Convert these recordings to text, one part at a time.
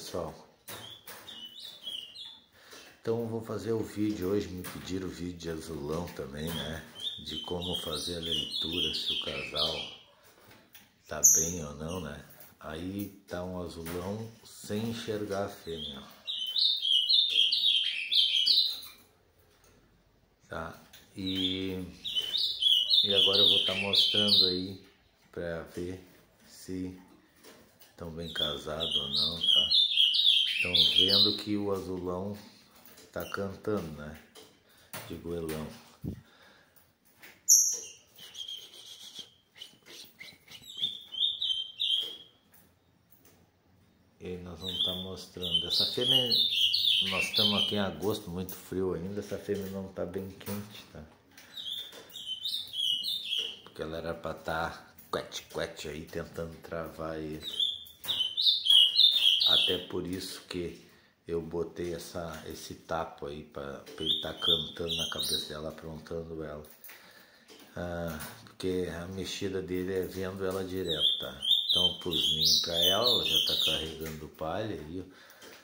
pessoal? Então eu vou fazer o vídeo hoje, me pediram o vídeo de azulão também, né? De como fazer a leitura, se o casal tá bem ou não, né? Aí tá um azulão sem enxergar a fêmea, tá? E agora eu vou estar mostrando aí para ver se estão bem casados ou não, tá? Estão vendo que o azulão tá cantando, né? De goelão. E aí nós vamos estar mostrando. Essa fêmea, nós estamos aqui em agosto, muito frio ainda, essa fêmea não está bem quente, tá? Porque ela era para estar quete aí, tentando travar ele. Até por isso que eu botei esse tapo aí, para ele estar cantando na cabeça dela, aprontando ela. Porque a mexida dele é vendo ela direto, tá? Então pus ninho para ela já tá carregando palha aí, ó.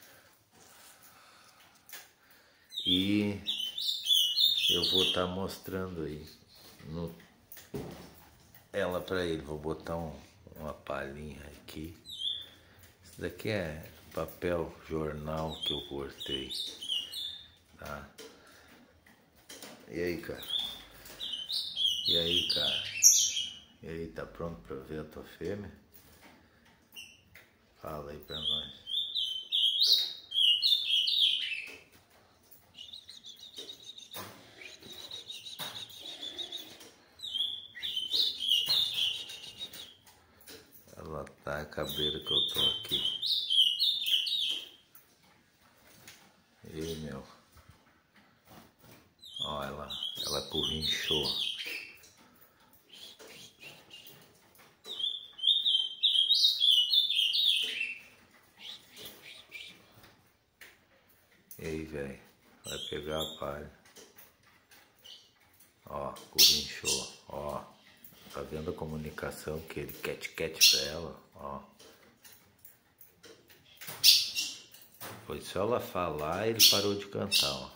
E eu vou estar mostrando aí ela para ele. Vou botar uma palhinha aqui. Isso daqui é papel jornal que eu cortei, tá? E aí, cara? E aí, cara? E aí, tá pronto para ver a tua fêmea? Fala aí para nós. Ela tá a cabreira que eu tô aqui. E aí, meu? Ó, ela currinchou. E aí, velho? Vai pegar a palha. Ó, currinchou. Ó, tá vendo a comunicação que ele quete pra ela? Ó. Foi só ela falar, ele parou de cantar, ó.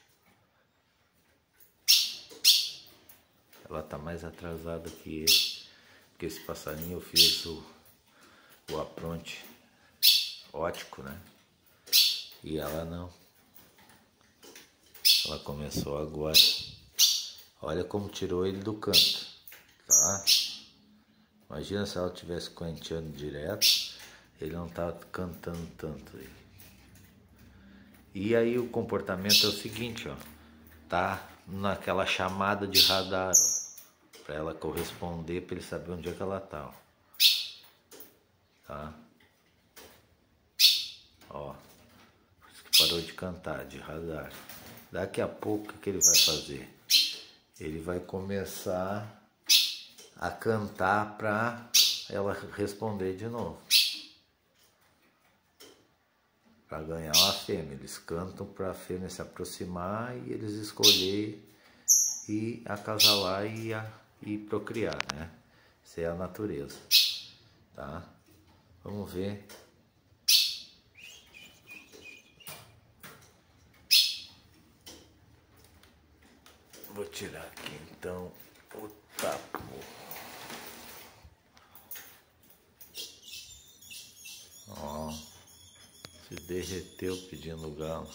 Ela tá mais atrasada que ele, porque esse passarinho eu fiz o apronte ótico, né? E ela não. Ela começou agora. Olha como tirou ele do canto, tá? Imagina se ela tivesse coenteando direto, ele não tá cantando tanto aí. E aí o comportamento é o seguinte, ó. Tá naquela chamada de radar, ó. Pra ela corresponder, pra ele saber onde é que ela tá, ó. Tá? Ó. Por isso que parou de cantar, de radar. Daqui a pouco o que ele vai fazer? Ele vai começar a cantar pra ela responder de novo. Para ganhar uma fêmea. Eles cantam para a fêmea se aproximar e eles escolher e acasalar e procriar, né? Isso é a natureza, tá? Vamos ver. Vou tirar aqui então o tapo. Ó, se derreteu pedindo galo.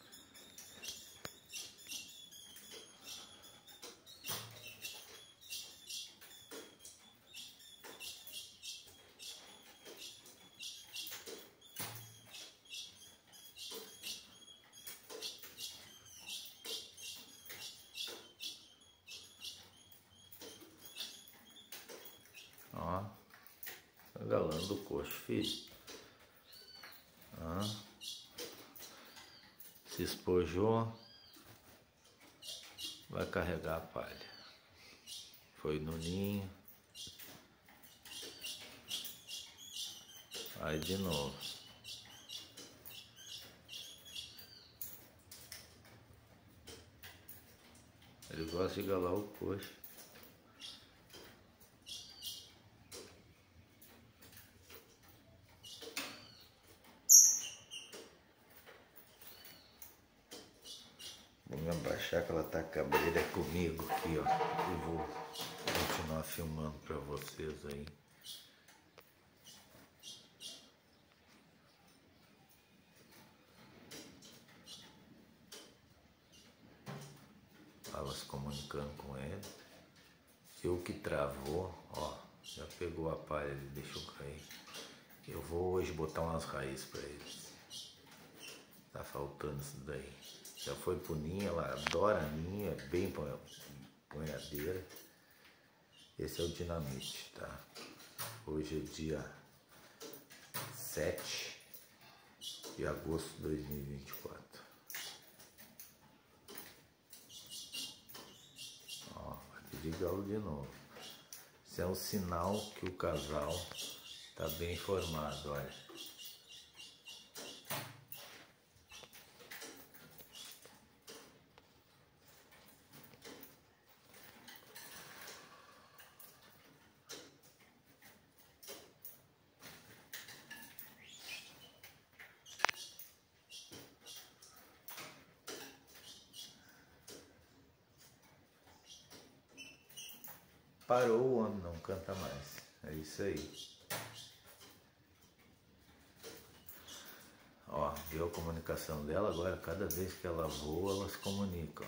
Ó, tá galando o coxo, filho. Ó, se espojou, vai carregar a palha. Foi no ninho. Aí de novo. Ele gosta de galar o coxo. me abaixar que ela tá cabreira comigo aqui, ó. Eu vou continuar filmando pra vocês aí. Ela se comunicando com ele. Eu que travou, ó, já pegou a palha, ele deixou cair. Eu vou hoje botar umas raízes pra eles. Tá faltando isso daí. Já foi pro ninho, ela adora ninho, é bem ponhadeira. Esse é o dinamite, tá? Hoje é dia 7 de agosto de 2024. Ó, vai pedir galo de novo. Isso é um sinal que o casal tá bem formado, olha. Parou, o homem não canta mais. É isso aí. Ó, viu a comunicação dela agora? Cada vez que ela voa, elas comunicam.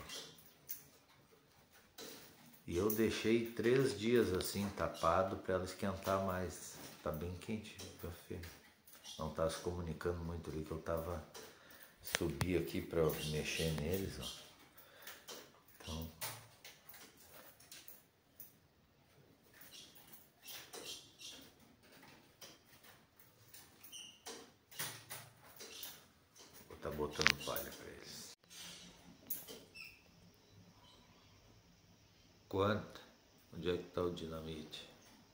E eu deixei 3 dias assim, tapado, para ela esquentar mais. Tá bem quente, meu filho. Não tá se comunicando muito ali, que eu tava... Subi aqui para mexer neles, ó. Então... Vou tá botando palha para eles. Quanto? Onde é que tá o dinamite?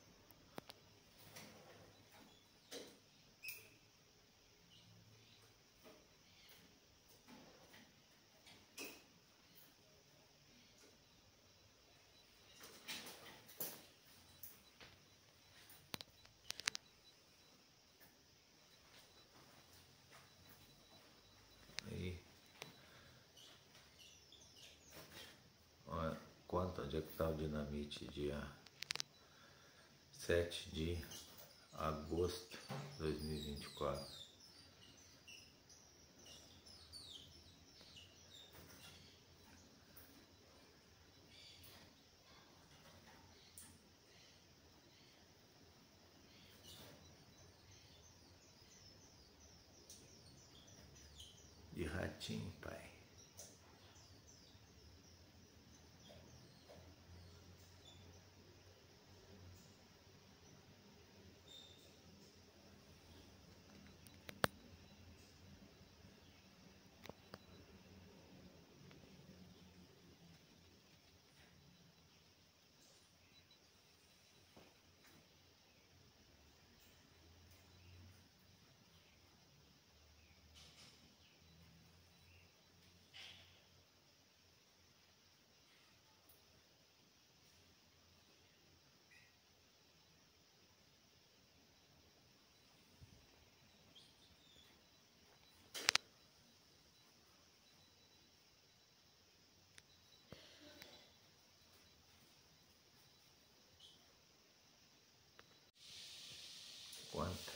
Quanto? Onde é que está o dinamite? Dia 7 de agosto de 2024. De ratinho, pai. Quanto?